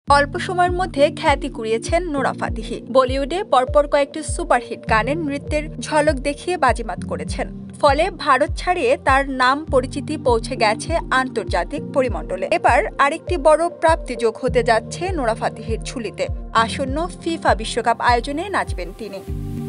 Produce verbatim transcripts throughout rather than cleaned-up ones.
অল্প সময়ের মধ্যে খ্যাতি কুড়িয়েছেন নোরা ফাতেহি। বলিউডে পরপর কয়েকটি সুপারহিট গানের নৃত্যের ঝলক দেখিয়ে বাজিমাত করেছেন। ফলে ভারত ছাড়িয়ে তার নাম পরিচিতি পৌঁছে গেছে আন্তর্জাতিক পরিমণ্ডলে। এবার আরেকটি বড় প্রাপ্তি যোগ হতে যাচ্ছে নোরা ফাতেহির ঝুলিতে। আসন্ন ফিফা বিশ্বকাপ আয়োজনে নাচবেন তিনি।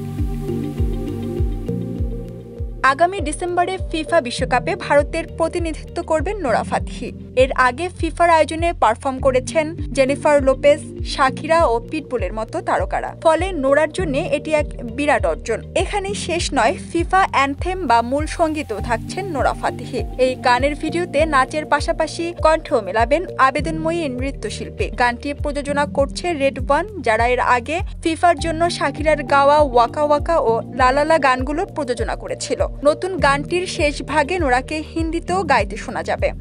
আগামী ডিসেম্বরে ফিফা বিশ্বকাপে ভারতের প্রতিনিধিত্ব করবেন নোরা ফাতেহি। এর আগে ফিফার আয়োজনে পারফর্ম করেছেন জেনিফার লোপেজ, শাকিরা ও পিটবুলের মতো তারকারা। ফলে নোরার জন্য এটি এক বিরাট অর্জন। এখানেই শেষ নয়, ফিফা অ্যানথেম বা মূল সঙ্গীতেও থাকছেন নোরা ফাতেহি। এই গানের ভিডিওতে নাচের পাশাপাশি কণ্ঠও মেলাবেন আবেদনময়ী নৃত্যশিল্পী। গানটি প্রযোজনা করছে রেড ওয়ান, যারা এর আগে ফিফার জন্য শাকিরার গাওয়া ওয়াকা ওয়াকা ও লালালা গানগুলো প্রযোজনা করেছিল। নতুন গানটির শেষ ভাগে নোরাকে হিন্দিতেও গাইতে শোনা যাবে।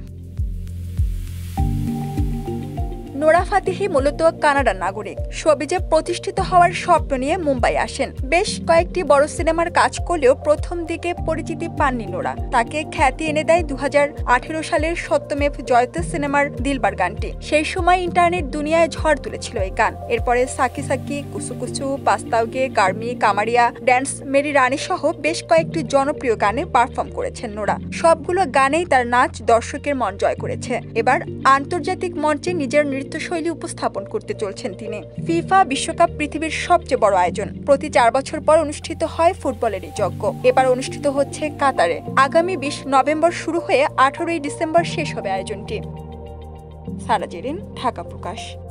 নোরা ফাতেহি মূলত কানাডার নাগরিক। শোবিজে প্রতিষ্ঠিত হওয়ার স্বপ্ন নিয়ে মুম্বাই আসেন। বেশ কয়েকটি বড় সিনেমার কাজ করলেও প্রথম দিকে পরিচিতি পাননি নোরা। তাকে খ্যাতি এনে দেয় দু হাজার আঠেরো সালের সত্যমেভ জয়তে সিনেমার দিলবার গানটি। সেই সময় ইন্টারনেট দুনিয়ায় ঝড় তুলেছিল এই গান। এরপরে সাকি সাকি, কুসু কুসু, পাস্তাওগে, গার্মি, কামারিয়া, ড্যান্স মেরি রানী সহ বেশ কয়েকটি জনপ্রিয় গানে পারফর্ম করেছেন নোরা। সবগুলো গানেই তার নাচ দর্শকের মন জয় করেছে। এবার আন্তর্জাতিক মঞ্চে নিজের নৃত্যশৈলী উপস্থাপন করতে চলছেন তিনি। ফিফা বিশ্বকাপ পৃথিবীর সবচেয়ে বড় আয়োজন। প্রতি চার বছর পর অনুষ্ঠিত হয় ফুটবলের এই যজ্ঞ। এবার অনুষ্ঠিত হচ্ছে কাতারে। আগামী বিশ নভেম্বর শুরু হয়ে আঠারোই ডিসেম্বর শেষ হবে আয়োজনটি। সারা জেরিন, ঢাকা প্রকাশ।